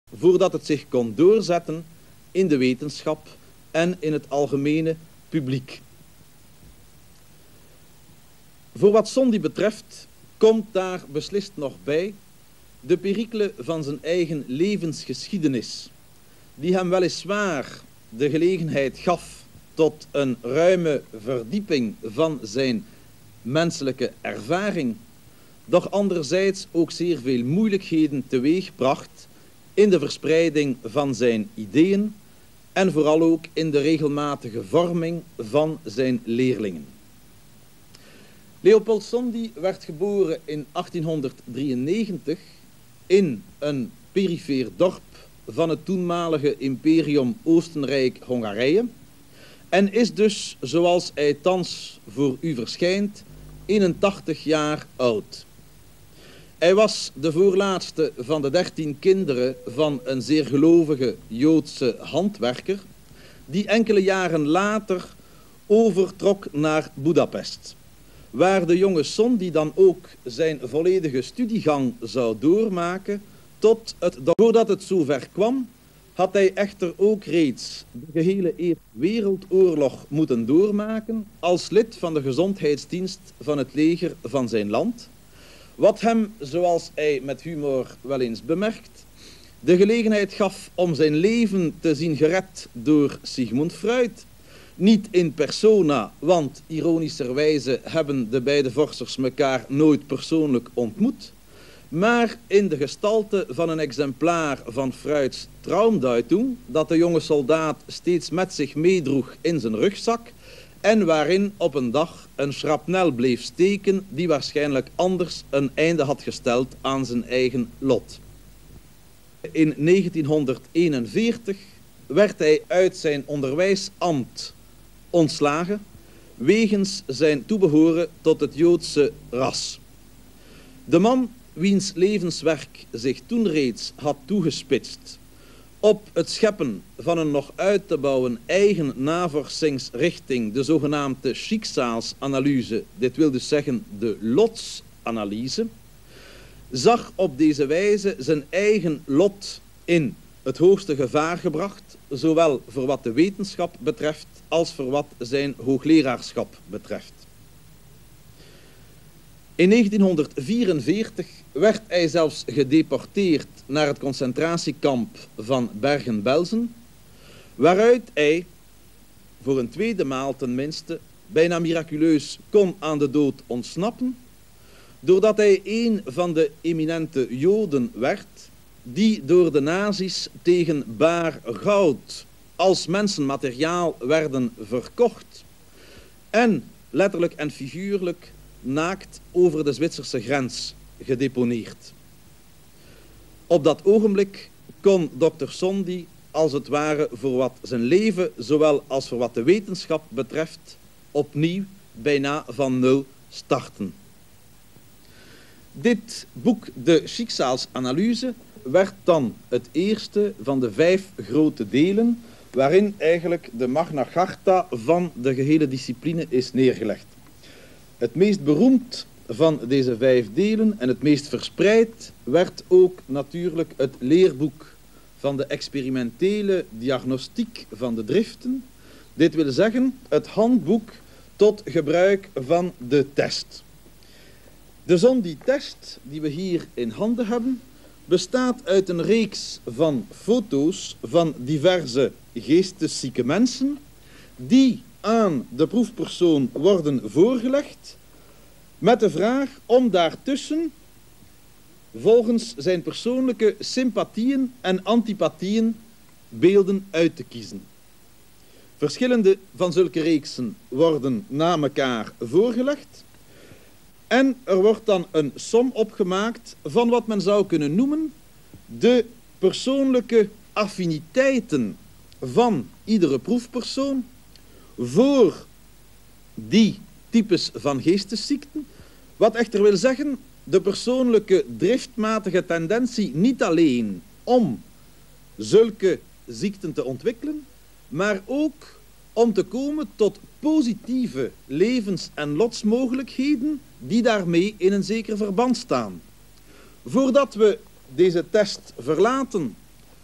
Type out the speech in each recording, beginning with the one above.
voordat het zich kon doorzetten in de wetenschap en in het algemene publiek. Voor wat Sondy betreft komt daar beslist nog bij de perikelen van zijn eigen levensgeschiedenis, die hem weliswaar de gelegenheid gaf tot een ruime verdieping van zijn menselijke ervaring, doch anderzijds ook zeer veel moeilijkheden teweegbracht in de verspreiding van zijn ideeën en vooral ook in de regelmatige vorming van zijn leerlingen. Leopold Sondy werd geboren in 1893 in een perifeer dorp van het toenmalige imperium Oostenrijk-Hongarije en is dus, zoals hij thans voor u verschijnt, 81 jaar oud. Hij was de voorlaatste van de 13 kinderen van een zeer gelovige Joodse handwerker, die enkele jaren later overtrok naar Budapest, waar de jonge Sondy dan ook zijn volledige studiegang zou doormaken voordat het zover kwam, had hij echter ook reeds de gehele Eerste Wereldoorlog moeten doormaken als lid van de gezondheidsdienst van het leger van zijn land, wat hem, zoals hij met humor wel eens bemerkt, de gelegenheid gaf om zijn leven te zien gered door Sigmund Freud. Niet in persona, want ironischerwijze hebben de beide vorsters elkaar nooit persoonlijk ontmoet, maar in de gestalte van een exemplaar van Freuds Traumdeutung, dat de jonge soldaat steeds met zich meedroeg in zijn rugzak en waarin op een dag een schrapnel bleef steken die waarschijnlijk anders een einde had gesteld aan zijn eigen lot. In 1941 werd hij uit zijn onderwijsambt ontslagen wegens zijn toebehoren tot het Joodse ras. De man wiens levenswerk zich toen reeds had toegespitst op het scheppen van een nog uit te bouwen eigen navorsingsrichting, de zogenaamde Schicksalsanalyse, dit wil dus zeggen de lotsanalyse, zag op deze wijze zijn eigen lot in het hoogste gevaar gebracht, zowel voor wat de wetenschap betreft als voor wat zijn hoogleraarschap betreft. In 1944 werd hij zelfs gedeporteerd naar het concentratiekamp van Bergen-Belsen, waaruit hij, voor een tweede maal tenminste, bijna miraculeus kon aan de dood ontsnappen, doordat hij een van de eminente Joden werd, die door de nazi's tegen baar goud als mensenmateriaal werden verkocht en letterlijk en figuurlijk naakt over de Zwitserse grens gedeponeerd. Op dat ogenblik kon dokter Sondy als het ware voor wat zijn leven, zowel als voor wat de wetenschap betreft, opnieuw bijna van nul starten. Dit boek, de Schicksalsanalyse, werd dan het eerste van de 5 grote delen waarin eigenlijk de Magna Charta van de gehele discipline is neergelegd. Het meest beroemd van deze 5 delen en het meest verspreid werd ook natuurlijk het leerboek van de experimentele diagnostiek van de driften. Dit wil zeggen het handboek tot gebruik van de test. De Sondy-test die we hier in handen hebben bestaat uit een reeks van foto's van diverse geesteszieke mensen die aan de proefpersoon worden voorgelegd met de vraag om daartussen volgens zijn persoonlijke sympathieën en antipathieën beelden uit te kiezen. Verschillende van zulke reeksen worden na elkaar voorgelegd en er wordt dan een som opgemaakt van wat men zou kunnen noemen de persoonlijke affiniteiten van iedere proefpersoon voor die types van geestesziekten, wat echter wil zeggen de persoonlijke driftmatige tendentie niet alleen om zulke ziekten te ontwikkelen, maar ook om te komen tot positieve levens- en lotsmogelijkheden die daarmee in een zeker verband staan. Voordat we deze test verlaten,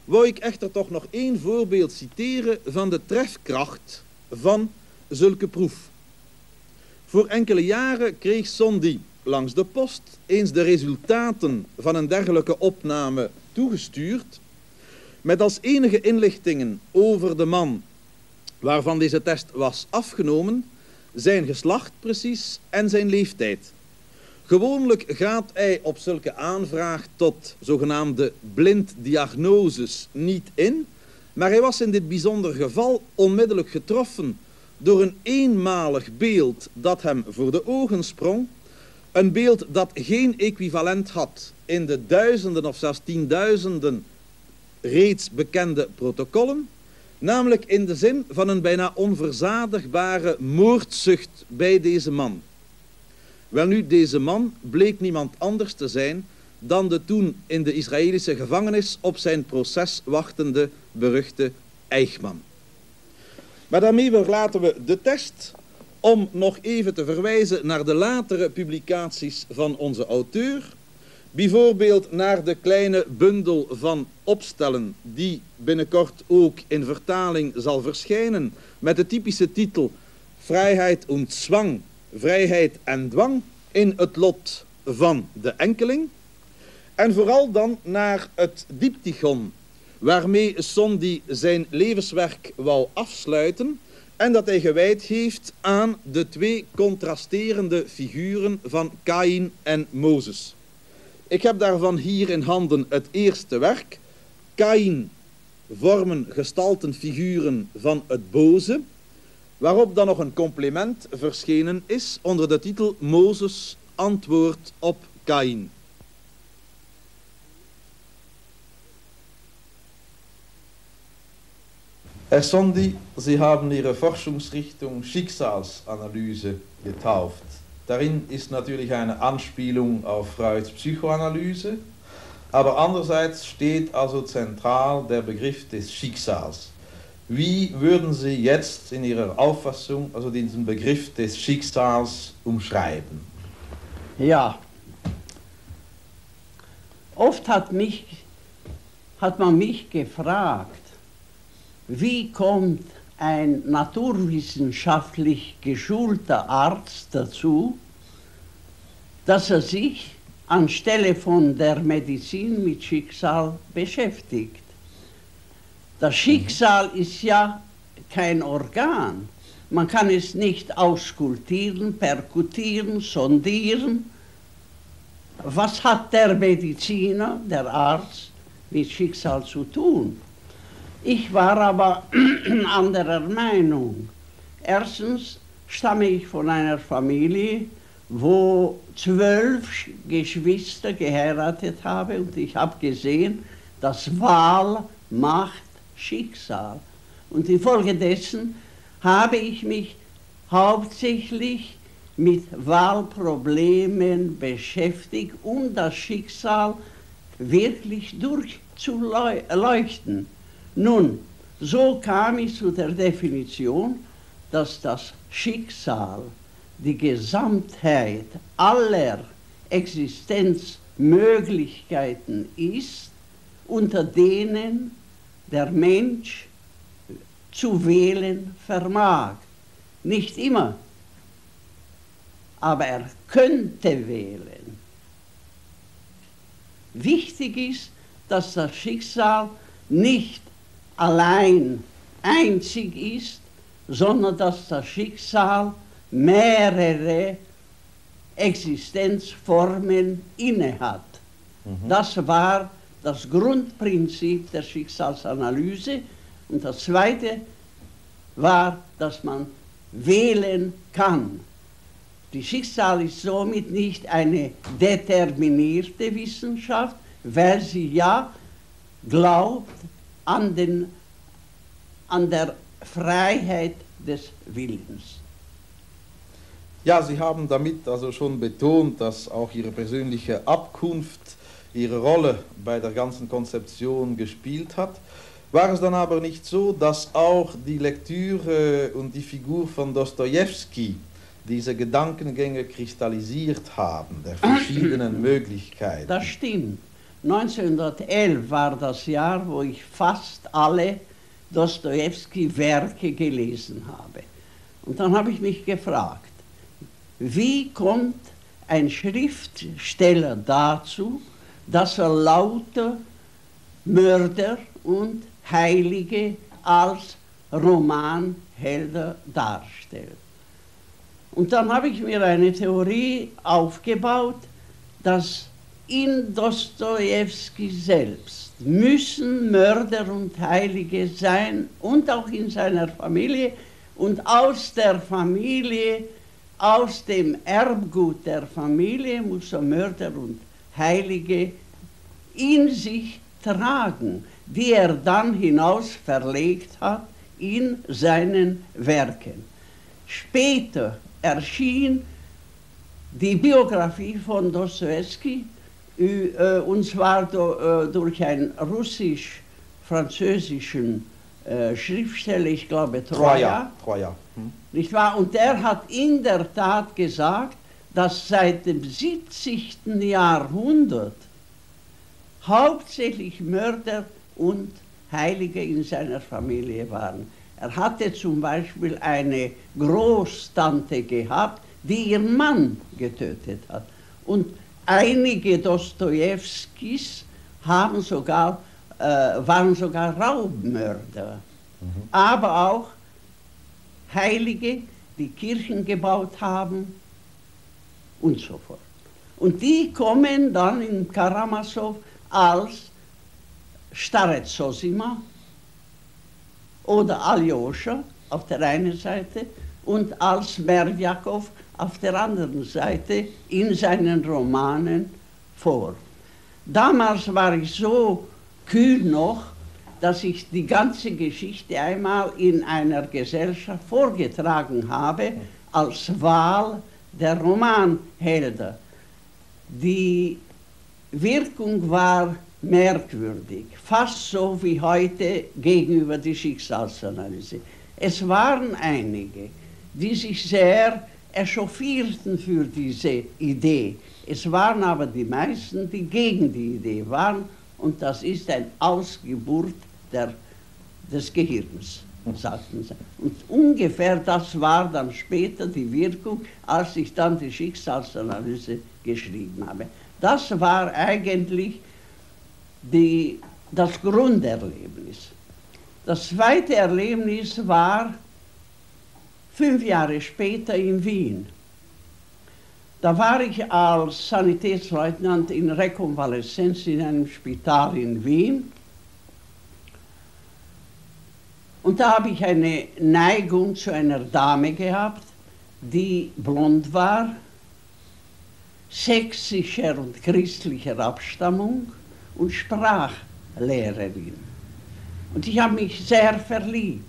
wou ik echter toch nog één voorbeeld citeren van de trefkracht van zulke proef. Voor enkele jaren kreeg Sondy langs de post eens de resultaten van een dergelijke opname toegestuurd, met als enige inlichtingen over de man waarvan deze test was afgenomen, zijn geslacht precies en zijn leeftijd. Gewoonlijk gaat hij op zulke aanvraag tot zogenaamde blinddiagnoses niet in, maar hij was in dit bijzonder geval onmiddellijk getroffen door een eenmalig beeld dat hem voor de ogen sprong, een beeld dat geen equivalent had in de duizenden of zelfs tienduizenden reeds bekende protocollen, namelijk in de zin van een bijna onverzadigbare moordzucht bij deze man. Welnu, deze man bleek niemand anders te zijn dan de toen in de Israëlische gevangenis op zijn proces wachtende beruchte Eichmann. Maar daarmee verlaten we de test om nog even te verwijzen naar de latere publicaties van onze auteur. Bijvoorbeeld naar de kleine bundel van opstellen die binnenkort ook in vertaling zal verschijnen met de typische titel Vrijheid und Zwang, vrijheid en dwang in het lot van de enkeling. En vooral dan naar het diptychon waarmee Sondy zijn levenswerk wou afsluiten en dat hij gewijd heeft aan de twee contrasterende figuren van Kaïn en Mozes. Ik heb daarvan hier in handen het eerste werk. Kaïn, vormen, gestalten, figuren van het boze, waarop dan nog een compliment verschenen is onder de titel Mozes antwoord op Kaïn. Herr Sondy, Sie haben Ihre Forschungsrichtung Schicksalsanalyse getauft. Darin ist natürlich eine Anspielung auf Freuds Psychoanalyse, aber andererseits steht also zentral der Begriff des Schicksals. Wie würden Sie jetzt in Ihrer Auffassung also diesen Begriff des Schicksals umschreiben? Ja, oft hat man mich gefragt, wie kommt ein naturwissenschaftlich geschulter Arzt dazu, dass er sich anstelle von der Medizin mit Schicksal beschäftigt. Das Schicksal ist ja kein Organ. Man kann es nicht auskultieren, perkutieren, sondieren. Was hat der Mediziner, der Arzt, mit Schicksal zu tun? Ich war aber anderer Meinung. Erstens stamme ich von einer Familie, wo 12 Geschwister geheiratet habe und ich habe gesehen, dass Wahl macht Schicksal. Und infolgedessen habe ich mich hauptsächlich mit Wahlproblemen beschäftigt, um das Schicksal wirklich durchzuleuchten. Nun, so kam ich zu der Definition, dass das Schicksal die Gesamtheit aller Existenzmöglichkeiten ist, unter denen der Mensch zu wählen vermag. Nicht immer, aber er könnte wählen. Wichtig ist, dass das Schicksal nicht allein einzig ist, sondern dass das Schicksal mehrere Existenzformen innehat. Das war das Grundprinzip der Schicksalsanalyse. Und das Zweite war, dass man wählen kann. Die Schicksal ist somit nicht eine determinierte Wissenschaft, weil sie ja glaubt an der Freiheit des Willens. Ja, Sie haben damit also schon betont, dass auch Ihre persönliche Abkunft ihre Rolle bei der ganzen Konzeption gespielt hat. War es dann aber nicht so, dass auch die Lektüre und die Figur von Dostojewski diese Gedankengänge kristallisiert haben, der verschiedenen Möglichkeiten? Das stimmt. 1911 war das Jahr, wo ich fast alle Dostojewski-Werke gelesen habe. Und dann habe ich mich gefragt, wie kommt ein Schriftsteller dazu, dass er lauter Mörder und Heilige als Romanhelden darstellt? Und dann habe ich mir eine Theorie aufgebaut, dass in Dostojewski selbst müssen Mörder und Heilige sein und auch in seiner Familie und aus der Familie, aus dem Erbgut der Familie muss er Mörder und Heilige in sich tragen, die er dann hinaus verlegt hat in seinen Werken. Später erschien die Biografie von Dostojewski, und zwar durch einen russisch-französischen Schriftsteller, ich glaube Troja. Nicht wahr? Und der hat in der Tat gesagt, dass seit dem 70. Jahrhundert hauptsächlich Mörder und Heilige in seiner Familie waren. Er hatte zum Beispiel eine Großtante gehabt, die ihren Mann getötet hat. Und einige Dostojewskis waren sogar Raubmörder. Aber auch Heilige, die Kirchen gebaut haben und so fort. Und die kommen dann in Karamasow als Starec Zosima oder Aljoscha auf der einen Seite und als Merdjakow auf der anderen Seite in seinen Romanen vor. Damals war ich so kühl noch, dass ich die ganze Geschichte einmal in einer Gesellschaft vorgetragen habe als Wahl der Romanhelden. Die Wirkung war merkwürdig, fast so wie heute gegenüber der Schicksalsanalyse. Es waren einige, die sich sehr echauffierten für diese Idee. Es waren aber die meisten, die gegen die Idee waren, und das ist eine Ausgeburt des Gehirns, sagten sie. Und ungefähr das war dann später die Wirkung, als ich dann die Schicksalsanalyse geschrieben habe. Das war eigentlich das Grunderlebnis. Das zweite Erlebnis war 5 Jahre später in Wien. Da war ich als Sanitätsleutnant in Rekonvaleszenz in einem Spital in Wien. Und da habe ich eine Neigung zu einer Dame gehabt, die blond war, sächsischer und christlicher Abstammung und Sprachlehrerin. Und ich habe mich sehr verliebt.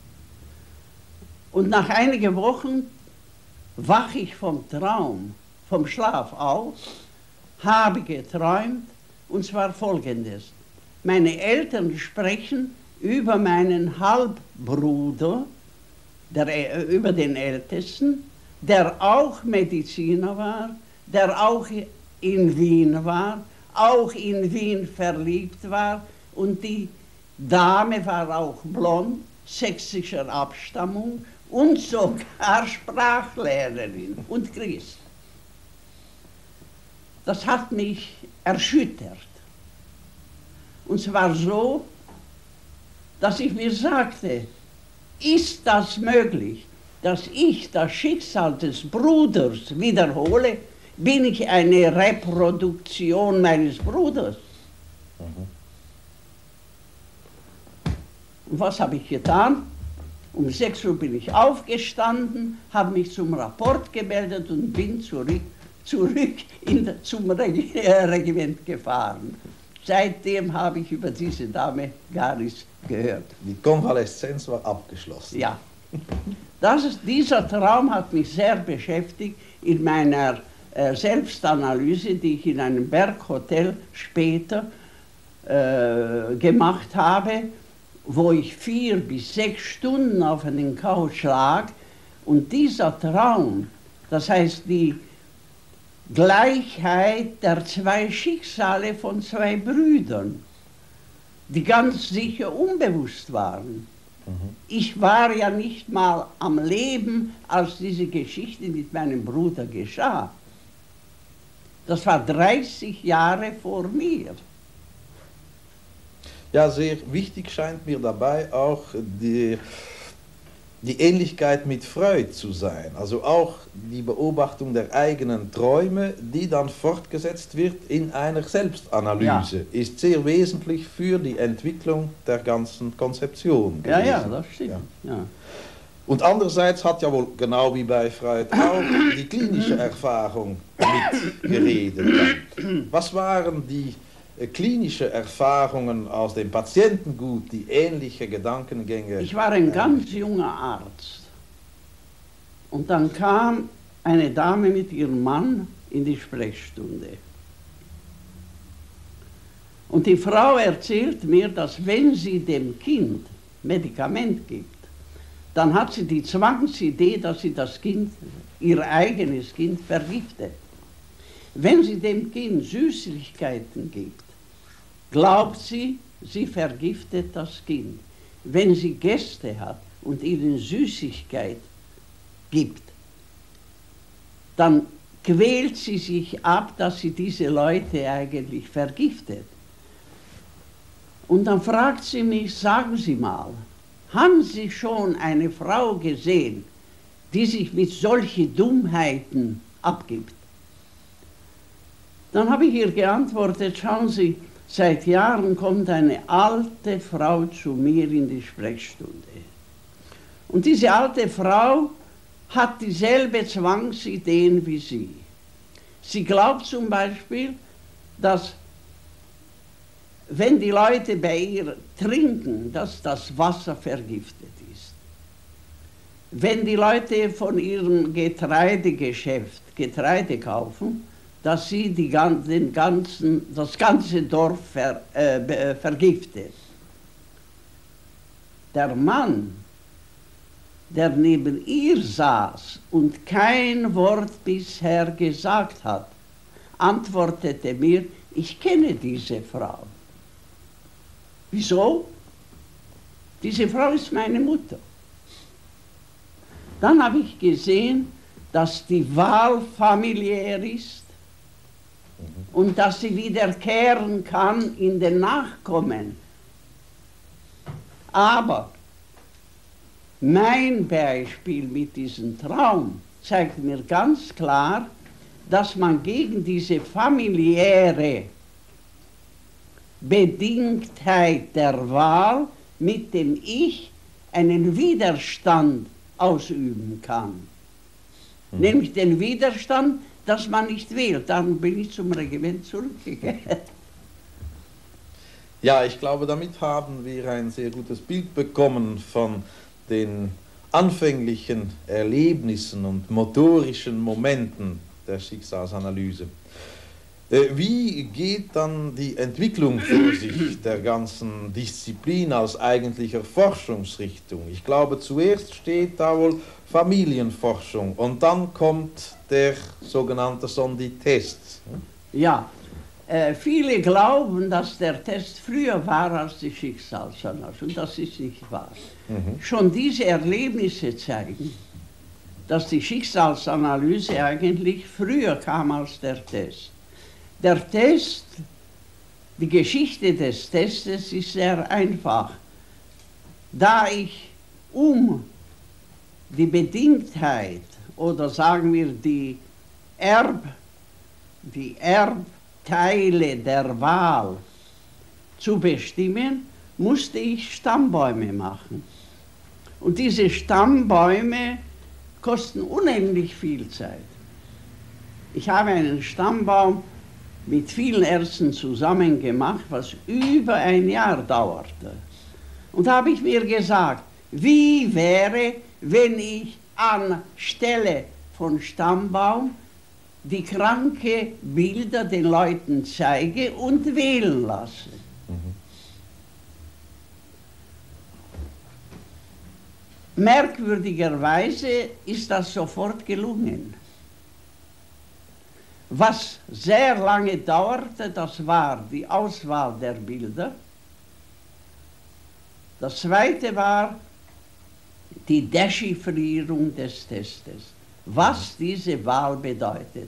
Und nach einigen Wochen wache ich vom Schlaf auf, habe geträumt, und zwar Folgendes. Meine Eltern sprechen über meinen Halbbruder, über den Ältesten, der auch Mediziner war, der auch in Wien war, auch in Wien verliebt war, und die Dame war auch blond, sächsischer Abstammung und sogar Sprachlehrerin und Christ. Das hat mich erschüttert. Und zwar so, dass ich mir sagte, ist das möglich, dass ich das Schicksal des Bruders wiederhole? Bin ich eine Reproduktion meines Bruders? Und was habe ich getan? Um 6 Uhr bin ich aufgestanden, habe mich zum Rapport gemeldet und bin zurück zum Regiment gefahren. Seitdem habe ich über diese Dame gar nichts gehört. Die Konvaleszenz war abgeschlossen. Ja. Dieser Traum hat mich sehr beschäftigt in meiner Selbstanalyse, die ich in einem Berghotel später gemacht habe, wo ich 4 bis 6 Stunden auf den Couch lag. Und dieser Traum, das heißt die Gleichheit der zwei Schicksale von zwei Brüdern, die ganz sicher unbewusst waren. Ich war ja nicht mal am Leben, als diese Geschichte mit meinem Bruder geschah. Das war 30 Jahre vor mir. Ja, sehr wichtig scheint mir dabei auch die Ähnlichkeit mit Freud zu sein. Also auch die Beobachtung der eigenen Träume, die dann fortgesetzt wird in einer Selbstanalyse, Ja. ist sehr wesentlich für die Entwicklung der ganzen Konzeption gewesen. Ja, das stimmt. Ja. Ja. Und andererseits hat ja wohl, genau wie bei Freud auch, die klinische Erfahrung mitgeredet. Was waren die klinische Erfahrungen aus dem Patientengut, die ähnliche Gedankengänge? Ich war ein ganz junger Arzt. Und dann kam eine Dame mit ihrem Mann in die Sprechstunde. Und die Frau erzählt mir, dass wenn sie dem Kind Medikament gibt, dann hat sie die Zwangsidee, dass sie das Kind, ihr eigenes Kind, vergiftet. Wenn sie dem Kind Süßigkeiten gibt, glaubt sie, sie vergiftet das Kind. Wenn sie Gäste hat und ihnen Süßigkeit gibt, dann quält sie sich ab, dass sie diese Leute eigentlich vergiftet. Und dann fragt sie mich, sagen Sie mal, haben Sie schon eine Frau gesehen, die sich mit solchen Dummheiten abgibt? Dann habe ich ihr geantwortet, schauen Sie, seit Jahren kommt eine alte Frau zu mir in die Sprechstunde. Und diese alte Frau hat dieselbe Zwangsideen wie Sie. Sie glaubt zum Beispiel, dass wenn die Leute bei ihr trinken, dass das Wasser vergiftet ist. Wenn die Leute von ihrem Getreidegeschäft Getreide kaufen, dass sie das ganze Dorf vergiftet. Der Mann, der neben ihr saß und kein Wort bisher gesagt hat, antwortete mir, ich kenne diese Frau. Wieso? Diese Frau ist meine Mutter. Dann habe ich gesehen, dass die Wahl familiär ist und dass sie wiederkehren kann in den Nachkommen. Aber mein Beispiel mit diesem Traum zeigt mir ganz klar, dass man gegen diese familiäre Bedingtheit der Wahl mit dem Ich einen Widerstand ausüben kann. Nämlich den Widerstand, dass man nicht wählt. Darum bin ich zum Regiment zurückgekehrt. Ja, ich glaube, damit haben wir ein sehr gutes Bild bekommen von den anfänglichen Erlebnissen und motorischen Momenten der Schicksalsanalyse. Wie geht dann die Entwicklung vor sich der ganzen Disziplin als eigentlicher Forschungsrichtung? Ich glaube, zuerst steht da wohl Familienforschung und dann kommt der sogenannte Sonditest. Ja, viele glauben, dass der Test früher war als die Schicksalsanalyse und das ist nicht wahr. Schon diese Erlebnisse zeigen, dass die Schicksalsanalyse eigentlich früher kam als der Test. Der Test, die Geschichte des Testes ist sehr einfach. Da ich um die Bedingtheit oder sagen wir die Erbteile der Wahl zu bestimmen, musste ich Stammbäume machen. Und diese Stammbäume kosten unendlich viel Zeit. Ich habe einen Stammbaum mit vielen Ärzten zusammen gemacht, was über ein Jahr dauerte. Und da habe ich mir gesagt, wie wäre, wenn ich anstelle von Stammbaum die kranke Bilder den Leuten zeige und wählen lasse. Merkwürdigerweise ist das sofort gelungen. Was sehr lange dauerte, das war die Auswahl der Bilder. Das zweite war die Dechiffrierung des Testes, was diese Wahl bedeutet.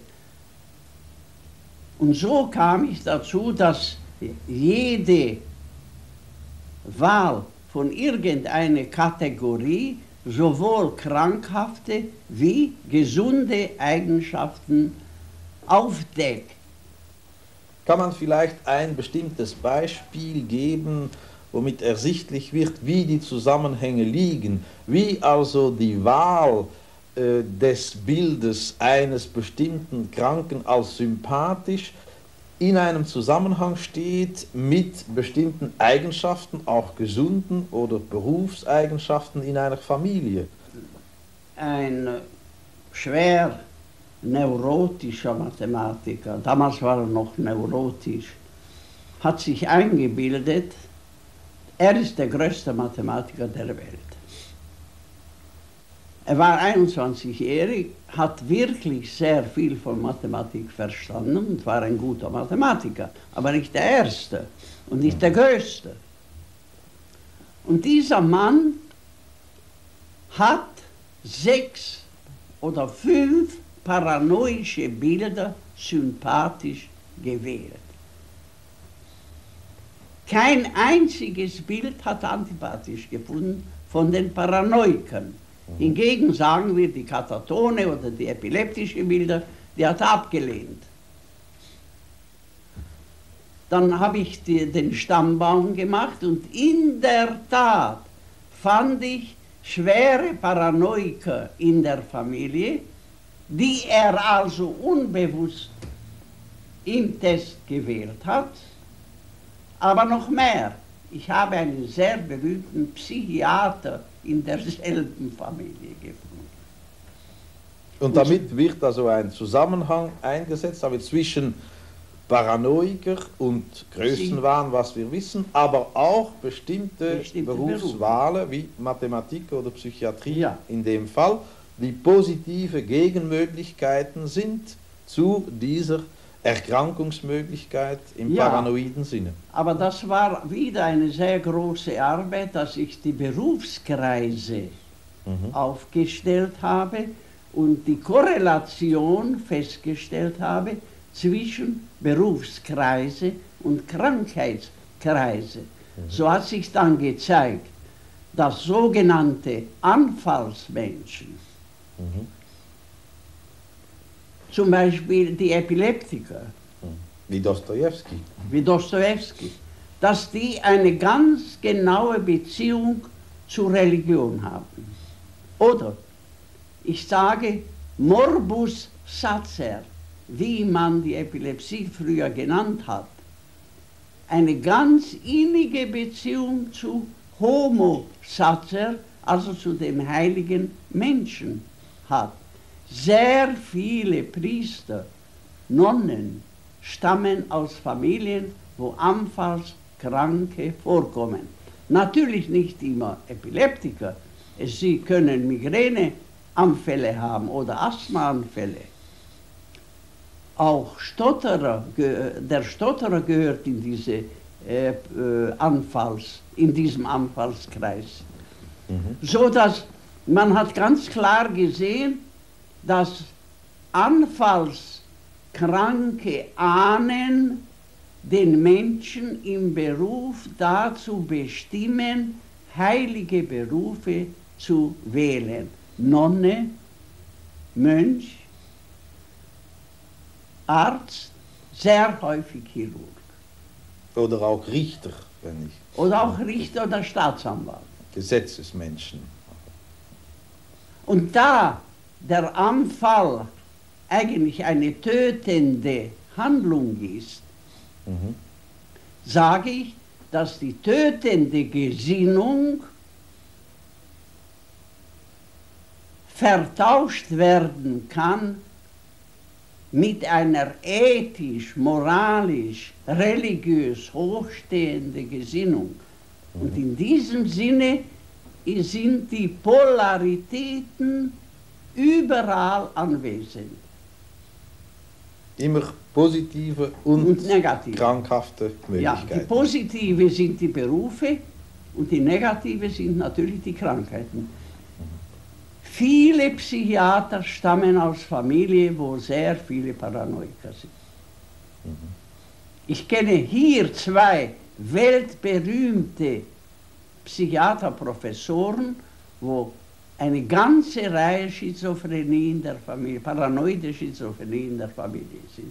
Und so kam ich dazu, dass jede Wahl von irgendeiner Kategorie sowohl krankhafte wie gesunde Eigenschaften aufdeckt. Kann man vielleicht ein bestimmtes Beispiel geben, womit ersichtlich wird, wie die Zusammenhänge liegen, wie also die Wahl des Bildes eines bestimmten Kranken als sympathisch in einem Zusammenhang steht mit bestimmten Eigenschaften, auch gesunden oder Berufseigenschaften in einer Familie? Ein schwer neurotischer Mathematiker, damals war er noch neurotisch, hat sich eingebildet, er ist der größte Mathematiker der Welt. Er war 21-jährig, hat wirklich sehr viel von Mathematik verstanden und war ein guter Mathematiker, aber nicht der Erste und nicht der Größte. Und dieser Mann hat 6 oder 5 paranoische Bilder sympathisch gewählt. Kein einziges Bild hat er antipathisch gefunden von den Paranoikern. Hingegen sagen wir, die Katatone oder die epileptischen Bilder, die hat er abgelehnt. Dann habe ich den Stammbaum gemacht und in der Tat fand ich schwere Paranoiker in der Familie, die er also unbewusst im Test gewählt hat. Aber noch mehr, ich habe einen sehr berühmten Psychiater in derselben Familie gefunden. Und damit wird also ein Zusammenhang eingesetzt, aber zwischen Paranoiker und Größenwahn, was wir wissen, aber auch bestimmte Berufswahlen wie Mathematik oder Psychiatrie, ja, in dem Fall, die positive Gegenmöglichkeiten sind zu dieser Erkrankungsmöglichkeit im paranoiden Sinne. Aber das war wieder eine sehr große Arbeit, dass ich die Berufskreise aufgestellt habe und die Korrelation festgestellt habe zwischen Berufskreise und Krankheitskreise. So hat sich dann gezeigt, dass sogenannte Anfallsmenschen, zum Beispiel die Epileptiker, wie Dostojewski, dass die eine ganz genaue Beziehung zur Religion haben. Oder ich sage Morbus Sacer, wie man die Epilepsie früher genannt hat, eine ganz innige Beziehung zu Homo Sacer, also zu dem heiligen Menschen hat. Sehr viele Priester, Nonnen stammen aus Familien, wo Anfallskranke vorkommen. Natürlich nicht immer Epileptiker, sie können Migräneanfälle haben oder Asthmaanfälle. Auch der Stotterer gehört in diesem Anfallskreis. So dass man hat ganz klar gesehen, dass anfallskranke Ahnen den Menschen im Beruf dazu bestimmen, heilige Berufe zu wählen. Nonne, Mönch, Arzt, sehr häufig Chirurg. Oder auch Richter, wenn ich. Oder auch Richter oder Staatsanwalt. Gesetzesmenschen. Und da der Anfall eigentlich eine tötende Handlung ist, sage ich, dass die tötende Gesinnung vertauscht werden kann mit einer ethisch, moralisch, religiös hochstehenden Gesinnung. Und in diesem Sinne sind die Polaritäten überall anwesend. Immer positive und negative. krankhafte Ja, Möglichkeiten. die positive sind die Berufe und die negative sind natürlich die Krankheiten. Viele Psychiater stammen aus Familien, wo sehr viele Paranoiker sind. Ich kenne hier zwei weltberühmte Psychiaterprofessoren, wo eine ganze Reihe Schizophrenie in der Familie, paranoide Schizophrenie in der Familie sind.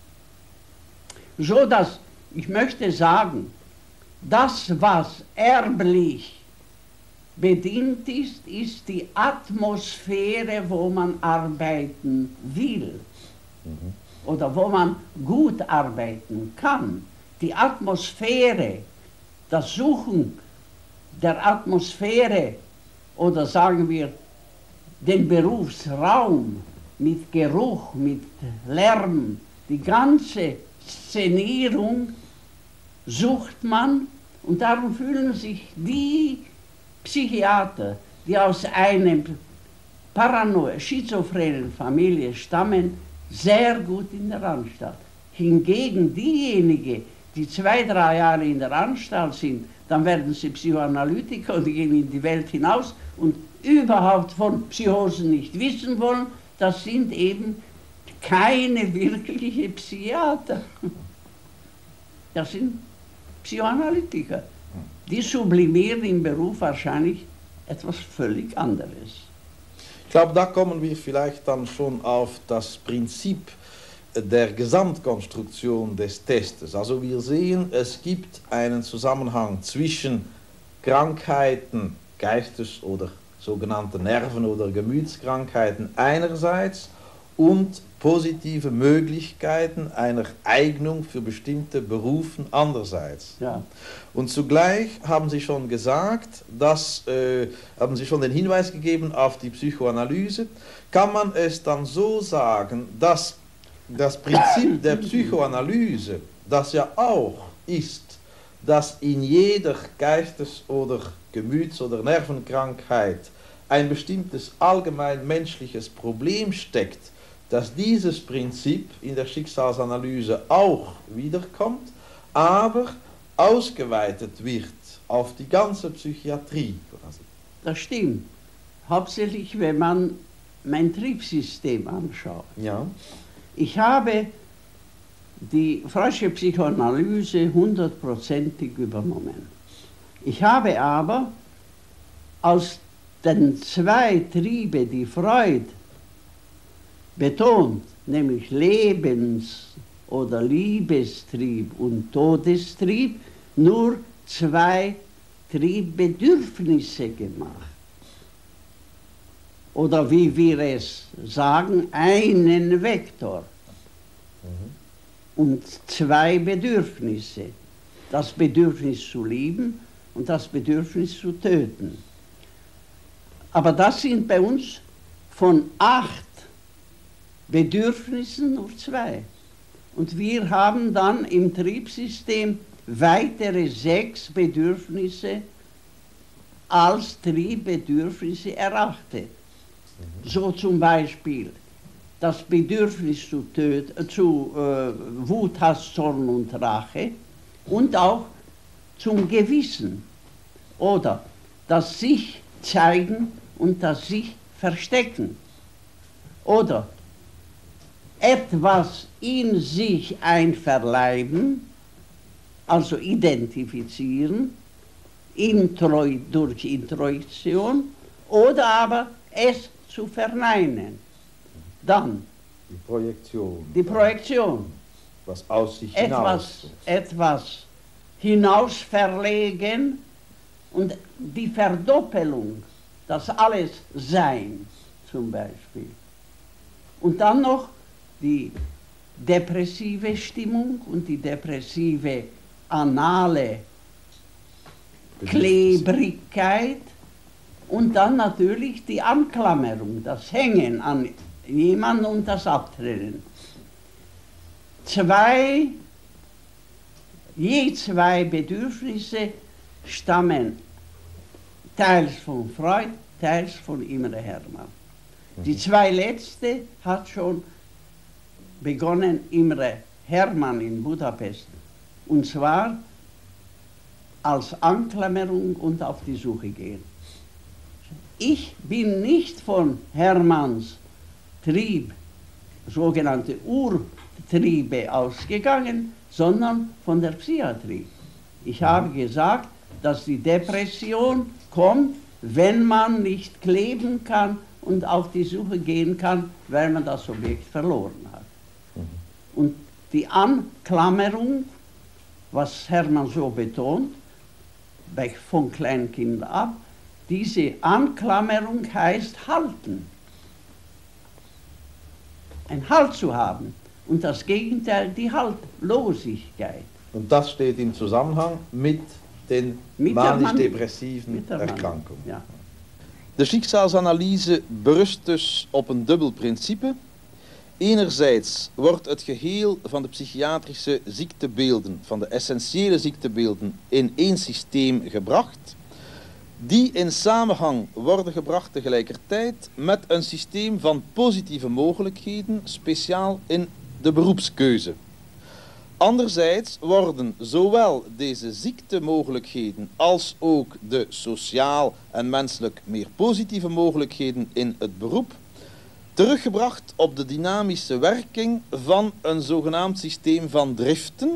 So dass, ich möchte sagen, das, was erblich bedingt ist, ist die Atmosphäre, wo man arbeiten will oder wo man gut arbeiten kann. Die Atmosphäre, das Suchen der Atmosphäre oder sagen wir den Berufsraum mit Geruch, mit Lärm, die ganze Szenierung sucht man und darum fühlen sich die Psychiater, die aus einer schizophrenen Familie stammen, sehr gut in der Anstalt. Hingegen diejenigen, die 2-3 Jahre in der Anstalt sind, dann werden sie Psychoanalytiker und gehen in die Welt hinaus und überhaupt von Psychosen nicht wissen wollen, das sind eben keine wirklichen Psychiater. Das sind Psychoanalytiker. Die sublimieren im Beruf wahrscheinlich etwas völlig anderes. Ich glaube, da kommen wir vielleicht dann schon auf das Prinzip der Gesamtkonstruktion des Testes. Also wir sehen, es gibt einen Zusammenhang zwischen Krankheiten, Geistes- oder sogenannte Nerven- oder Gemütskrankheiten einerseits und positive Möglichkeiten einer Eignung für bestimmte Berufe andererseits. Ja. Und zugleich haben Sie schon gesagt, haben Sie schon den Hinweis gegeben auf die Psychoanalyse, kann man es dann so sagen, dass das Prinzip der Psychoanalyse, das ja auch ist, dass in jeder Geistes- oder Gemüts- oder Nervenkrankheit ein bestimmtes allgemein menschliches Problem steckt, dass dieses Prinzip in der Schicksalsanalyse auch wiederkommt, aber ausgeweitet wird auf die ganze Psychiatrie. Das stimmt. Hauptsächlich, wenn man mein Triebsystem anschaut. Ja. Ich habe die freudische Psychoanalyse 100%ig übernommen. Ich habe aber aus den 2 Triebe, die Freud betont, nämlich Lebens- oder Liebestrieb und Todestrieb, nur 2 Triebbedürfnisse gemacht. Oder wie wir es sagen, einen Vektor und 2 Bedürfnisse. Das Bedürfnis zu lieben und das Bedürfnis zu töten. Aber das sind bei uns von 8 Bedürfnissen nur 2. Und wir haben dann im Triebsystem weitere 6 Bedürfnisse als Triebbedürfnisse erachtet. So zum Beispiel das Bedürfnis zu Wut, Hass, Zorn und Rache und auch zum Gewissen oder das sich zeigen und das sich verstecken oder etwas in sich einverleiben, also identifizieren, durch Introjektion oder aber es zu verneinen. Dann die Projektion. Die Projektion. Was aus sich hinaus. Etwas hinaus verlegen und die Verdoppelung, das alles Sein zum Beispiel. Und dann noch die depressive Stimmung und die depressive anale Klebrigkeit und dann natürlich die Anklammerung, das Hängen an jemanden und das Abtrennen. Je 2 Bedürfnisse stammen teils von Freud, teils von Imre Hermann. Die 2 letzte hat schon begonnen Imre Hermann in Budapest. Und zwar als Anklammerung und auf die Suche gehen. Ich bin nicht von Hermanns Trieb, sogenannte Urtriebe ausgegangen, sondern von der Psychiatrie. Ich habe gesagt, dass die Depression kommt, wenn man nicht kleben kann und auf die Suche gehen kann, weil man das Objekt verloren hat. Und die Anklammerung, was Hermann so betont, von Kleinkindern ab, diese Anklammerung heißt halten. Ein Halt zu haben. Und das Gegenteil, die Haltlosigkeit. Und das steht im Zusammenhang mit den manisch-depressiven Erkrankungen. Ja. De Schicksalsanalyse berust dus op een dubbel principe. Enerzijds wordt het geheel van de psychiatrische ziektebeelden, van de essentiële ziektebeelden, in één systeem gebracht, die in samenhang worden gebracht tegelijkertijd met een systeem van positieve mogelijkheden, speciaal in de beroepskeuze. Anderzijds worden zowel deze ziektemogelijkheden als ook de sociaal en menselijk meer positieve mogelijkheden in het beroep teruggebracht op de dynamische werking van een zogenaamd systeem van driften.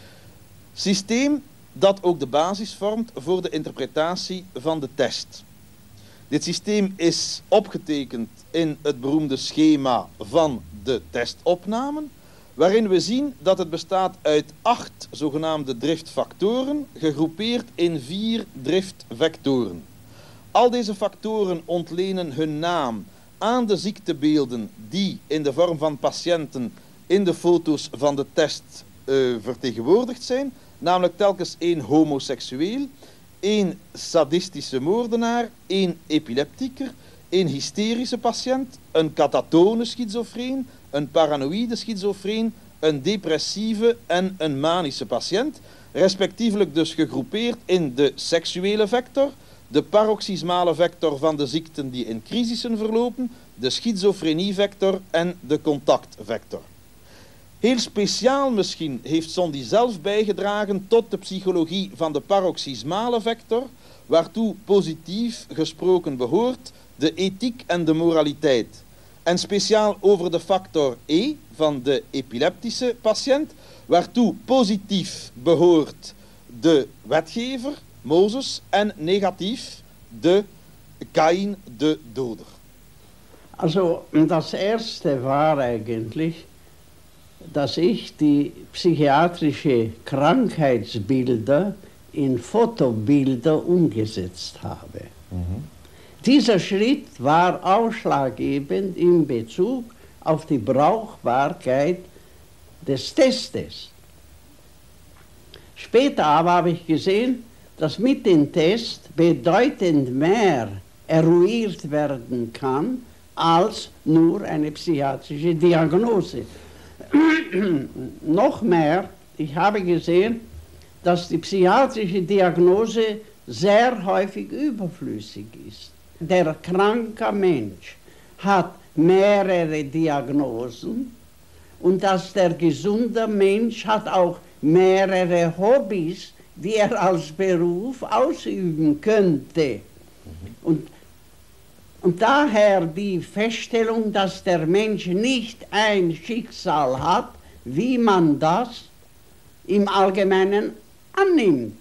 Systeem dat ook de basis vormt voor de interpretatie van de test. Dit systeem is opgetekend in het beroemde schema van de testopnamen, waarin we zien dat het bestaat uit 8 zogenaamde driftfactoren, gegroepeerd in 4 driftvectoren. Al deze factoren ontlenen hun naam aan de ziektebeelden die in de vorm van patiënten in de foto's van de test vertegenwoordigd zijn, namelijk telkens 1 homoseksueel, 1 sadistische moordenaar, 1 epileptieker, 1 hysterische patiënt, een katatone schizofreen, een paranoïde schizofreen, een depressieve en een manische patiënt, respectievelijk dus gegroepeerd in de seksuele vector, de paroxysmale vector van de ziekten die in crisissen verlopen, de schizofrenievector en de contactvector. Heel speciaal misschien heeft Sondy zelf bijgedragen tot de psychologie van de paroxysmale vector, waartoe positief gesproken behoort de ethiek en de moraliteit. En speciaal over de factor E van de epileptische patiënt, waartoe positief behoort de wetgever, Mozes, en negatief de Kain, de doder. Also das erste war eigentlich, dass ich die psychiatrische Krankheitsbilder in Fotobilder umgesetzt habe. Dieser Schritt war ausschlaggebend in Bezug auf die Brauchbarkeit des Testes. Später aber habe ich gesehen, dass mit dem Test bedeutend mehr eruiert werden kann als nur eine psychiatrische Diagnose. Noch mehr, ich habe gesehen, dass die psychiatrische Diagnose sehr häufig überflüssig ist. Der kranke Mensch hat mehrere Diagnosen und dass der gesunde Mensch hat auch mehrere Hobbys, die er als Beruf ausüben könnte. Und daher die Feststellung, dass der Mensch nicht ein Schicksal hat, wie man das im Allgemeinen annimmt.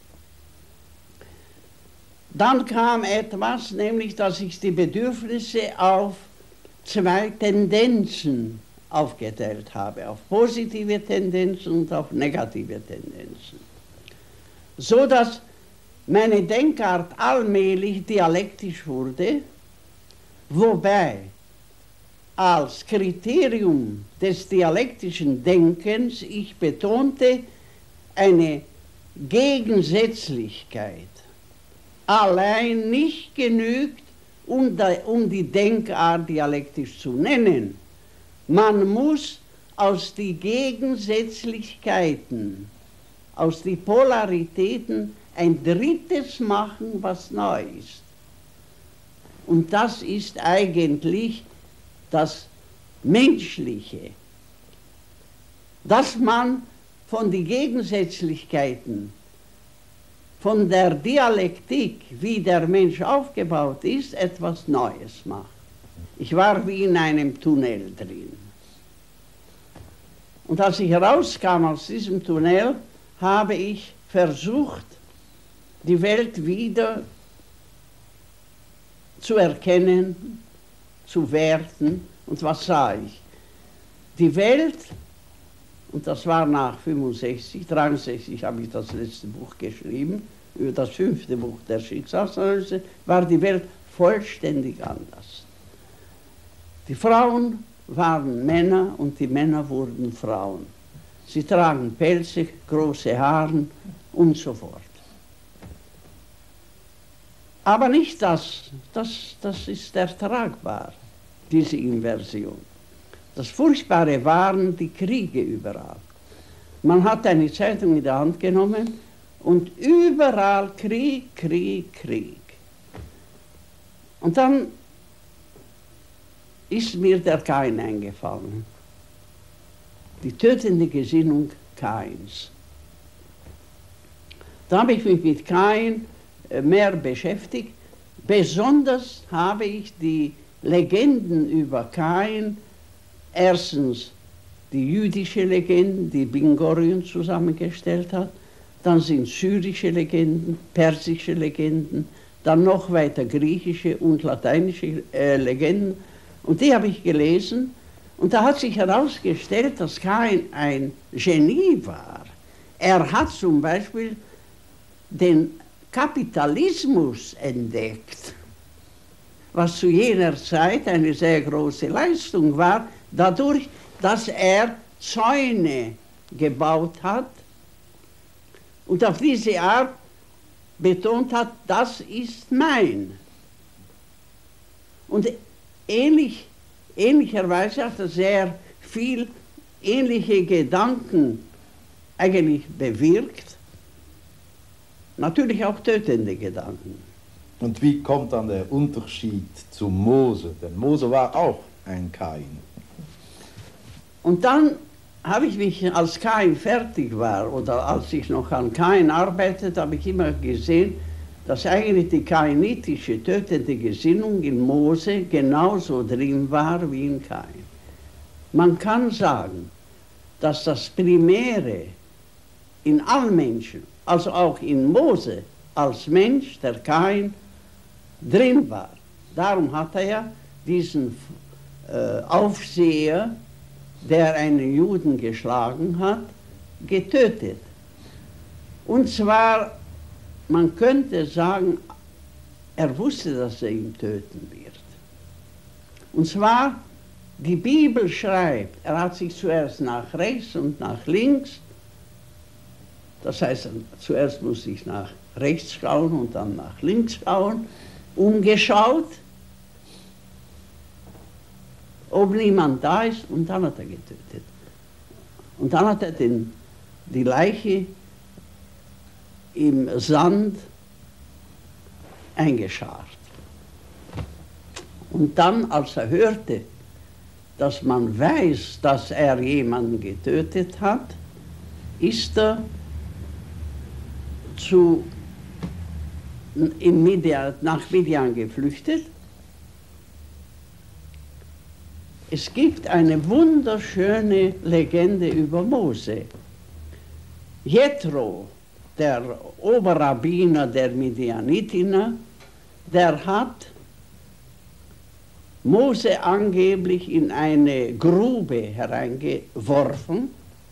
Dann kam etwas, nämlich dass ich die Bedürfnisse auf 2 Tendenzen aufgeteilt habe, auf positive Tendenzen und auf negative Tendenzen. So dass meine Denkart allmählich dialektisch wurde, wobei als Kriterium des dialektischen Denkens ich betonte eine Gegensätzlichkeit. Allein nicht genügt, um die Denkart dialektisch zu nennen. Man muss aus den Gegensätzlichkeiten, aus den Polaritäten ein drittes machen, was neu ist. Und das ist eigentlich das Menschliche. dass man von den Gegensätzlichkeiten, von der Dialektik, wie der Mensch aufgebaut ist, etwas Neues macht. Ich war wie in einem Tunnel drin. Und als ich rauskam aus diesem Tunnel, habe ich versucht, die Welt wieder zu erkennen, zu werten. Und was sah ich? Die Welt, und das war nach 65, 63 habe ich das letzte Buch geschrieben, über das 5. Buch der Schicksalsanalyse, war die Welt vollständig anders. Die Frauen waren Männer und die Männer wurden Frauen. Sie tragen Pelze, große Haare und so fort. Aber nicht das ist ertragbar, diese Inversion. Das Furchtbare waren die Kriege überall. Man hat eine Zeitung in der Hand genommen und überall Krieg, Krieg, Krieg. Und dann ist mir der Kain eingefallen. Die tötende Gesinnung Kains. Da habe ich mich mit Kain mehr beschäftigt. Besonders habe ich die Legenden über Kain, erstens die jüdische Legende, die Ben-Gurion zusammengestellt hat, dann sind syrische Legenden, persische Legenden, dann noch weiter griechische und lateinische Legenden. Und die habe ich gelesen und da hat sich herausgestellt, dass Kain ein Genie war. Er hat zum Beispiel den Kapitalismus entdeckt, was zu jener Zeit eine sehr große Leistung war, dadurch, dass er Zäune gebaut hat und auf diese Art betont hat, das ist mein. Und ähnlicherweise hat er sehr viel ähnliche Gedanken eigentlich bewirkt, natürlich auch tötende Gedanken. Und wie kommt dann der Unterschied zu Mose? Denn Mose war auch ein Kain. Und dann habe ich mich, als Kain fertig war oder als ich noch an Kain arbeitete, habe ich immer gesehen, dass eigentlich die kainitische tötende Gesinnung in Mose genauso drin war wie in Kain. Man kann sagen, dass das Primäre in allen Menschen, also auch in Mose als Mensch, der Kain, drin war. Darum hat er ja diesen Aufseher, der einen Juden geschlagen hat, getötet. Und zwar, man könnte sagen, er wusste, dass er ihn töten wird. Und zwar, die Bibel schreibt, er hat sich zuerst nach rechts und nach links, das heißt, zuerst muss ich nach rechts schauen und dann nach links schauen, umgeschaut, ob niemand da ist, und dann hat er getötet. Und dann hat er die Leiche im Sand eingescharrt. Und dann, als er hörte, dass man weiß, dass er jemanden getötet hat, ist er nach Midian geflüchtet. Es gibt eine wunderschöne Legende über Mose. Jethro, der Oberrabbiner der Midianitinnen, der hat Mose angeblich in eine Grube hereingeworfen